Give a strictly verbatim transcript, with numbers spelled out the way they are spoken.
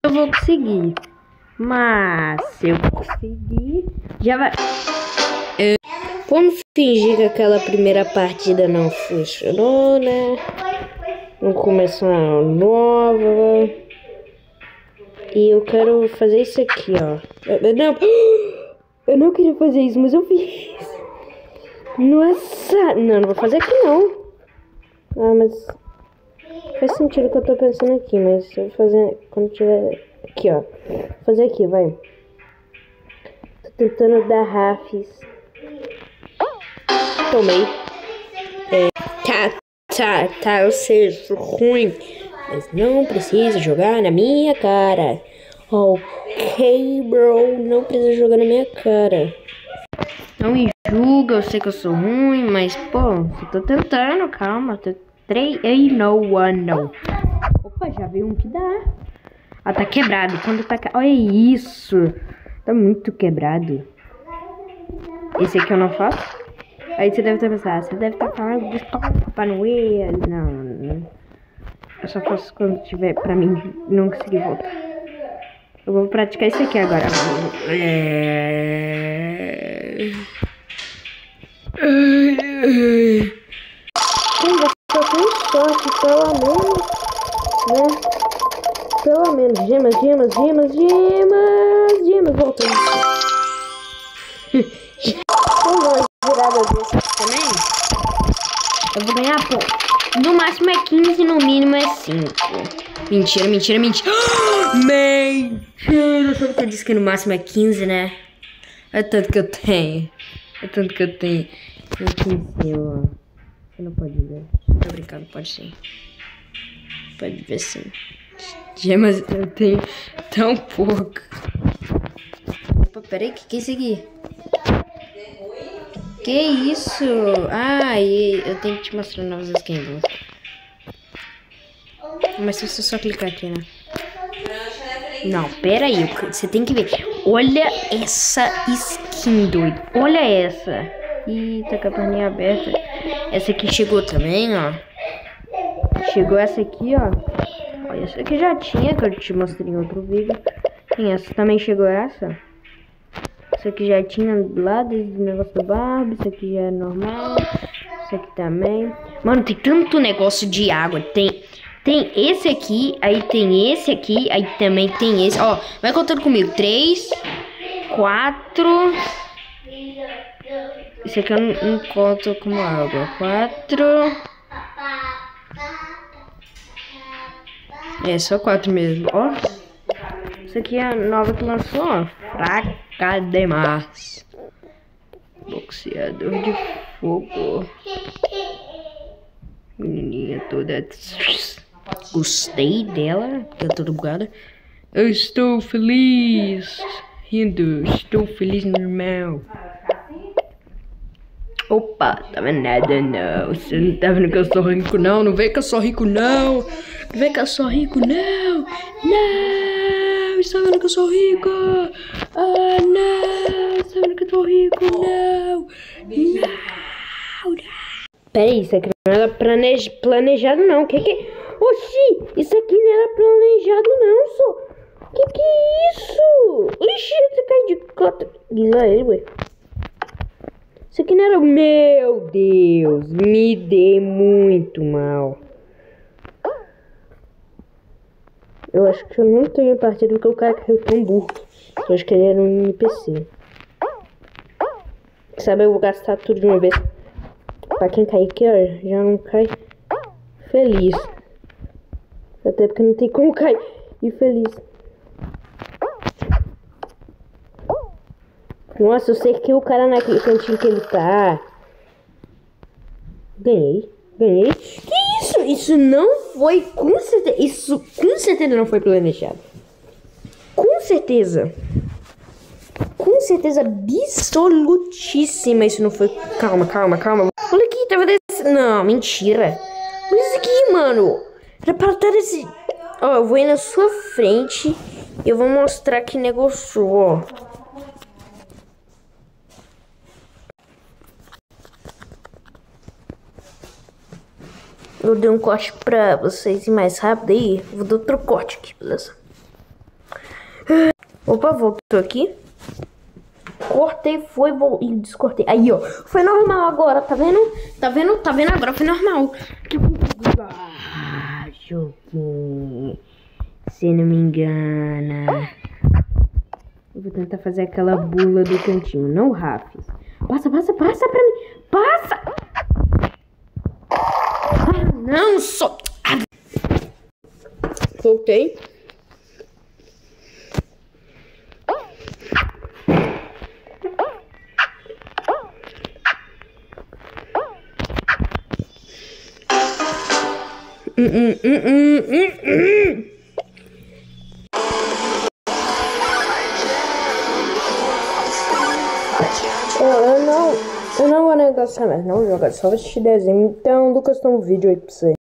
eu vou conseguir. Mas se eu conseguir, já vai... É, vamos fingir que aquela primeira partida não funcionou, né? Vamos começar uma nova. E eu quero fazer isso aqui, ó. Eu, não, eu não queria fazer isso, mas eu fiz. Nossa! Não, não vou fazer aqui, não. Ah, mas... Faz sentido o que eu tô pensando aqui, mas eu vou fazer quando tiver... Aqui, ó. Vou fazer aqui, vai. Tô tentando dar rafes. Tomei. É, tá, tá, tá, eu sei, eu sou ruim. Mas não precisa jogar na minha cara. Ok, bro, não precisa jogar na minha cara. Não me julga, eu sei que eu sou ruim, mas, pô, eu tô tentando, calma. Tô... três, ei, no one, não. Opa, já veio um que dá. Ah, tá quebrado. Quando tá... Olha isso. Tá muito quebrado. Esse aqui eu não faço. Aí você deve estar pensando, você deve estar falando de Papai Noel. Não, não. Eu só faço quando tiver pra mim não conseguir voltar. Eu vou praticar isso aqui agora. É... Quem você tem sorte, pelo menos, né? Pelo menos, gemas, gemas, gemas, gemas, gemas, voltando. Como uma virada dessa também, eu vou ganhar, pô. No máximo é quinze, no mínimo é cinco. Mentira, mentira, mentira. Mentira, sabe que eu disse que no máximo é quinze, né? É tanto que eu tenho. É tanto que eu tenho. Eu tenho ó. Você não pode ver. Tô brincando, pode sim. Pode ver sim. Gemas eu tenho tão pouco. Opa, peraí, que que é isso aqui? Que isso? Ah, e eu tenho que te mostrar novas skins. Mas se você só clicar aqui, né? Não, pera aí, você tem que ver. Olha essa skin, doido. Olha essa. Ih, tá com a perninha aberta. Essa aqui chegou também, ó. Chegou essa aqui, ó. Olha, essa aqui já tinha, que eu te mostrei em outro vídeo. Tem essa, também chegou essa. Isso aqui já tinha lá desde o negócio do Barbie. Isso aqui já é normal. Isso aqui também. Mano, tem tanto negócio de água. Tem, tem esse aqui, aí tem esse aqui, aí também tem esse. Ó, vai contando comigo. Três, quatro. Isso aqui eu não, não conto como água. Quatro. É, só quatro mesmo, ó. Isso aqui é a nova que lançou, ó. Fraca demais. Boxeador de fogo. Menininha toda... Gostei dela, porque é toda bugada. Eu estou feliz. Rindo, estou feliz normal. Opa, tá vendo nada não. Você não tá vendo que eu sou rico não? Não vem que eu sou rico não. Não vem que eu sou rico não. Não, você tá vendo que eu sou rico? Ah, não, você tá vendo que eu tô rico? Não. Não, não. Pera aí, isso aqui não era planej... planejado não. Que que... Oxi, isso aqui não era planejado não, só. Que que é isso? Oxi, você caiu de cota. Guila ele, ué. Isso aqui não era... Meu Deus, me dei muito mal. Eu acho que eu não tenho partido porque o cara caiu tão burro. Eu acho que ele era um N P C. Sabe, eu vou gastar tudo de uma vez. Pra quem cair aqui, ó, já não cai feliz. Até porque não tem como cair e feliz. Nossa, eu sei que o cara naquele cantinho que ele tá. Ganhei, ganhei. Que isso? Isso não foi, com certeza. Isso com certeza não foi planejado. Com certeza. Com certeza absolutíssima isso não foi. Calma, calma, calma. Olha aqui, tava desse. Não, mentira. Olha isso aqui, mano. Era pra estar desse. Ó, eu vou ir na sua frente. E eu vou mostrar que negócio, ó. Eu dei um corte pra vocês ir mais rápido aí. Vou dar outro corte aqui, beleza? Opa, voltou aqui. Cortei, foi, vou e descortei. Aí, ó. Foi normal agora, tá vendo? Tá vendo? Tá vendo agora? Foi normal. Ah, joguinho. Se não me engana. Eu vou tentar fazer aquela bula do cantinho. Não, Rafis. Passa, passa, passa pra mim. Passa! Ah, não, só... Ah. Voltei. Hum, hum, hum, hum, hum, hum. Eu, eu não, eu não vou negociar mais, não vou jogar, só vou assistir desenho. Então, Lucas, tem um vídeo aí pra você.